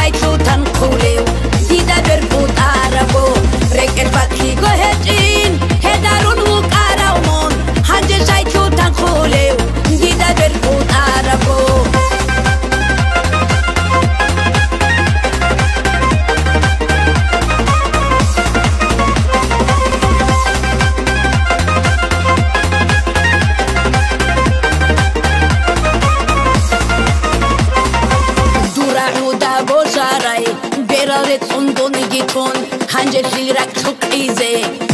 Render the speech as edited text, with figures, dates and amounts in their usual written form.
ሻይቹተን ኩሌው ዲደብር ቡጣረቦ ረቄት ባትሂጎ ሄጪን ሄዳሩን ውቃራውሞን ሃንጀ ሻይቹተን ኩሌው ዲደብር ቡጣረቦ بوشارای برای تندون گیتون هنجر خیرک چوک ایزه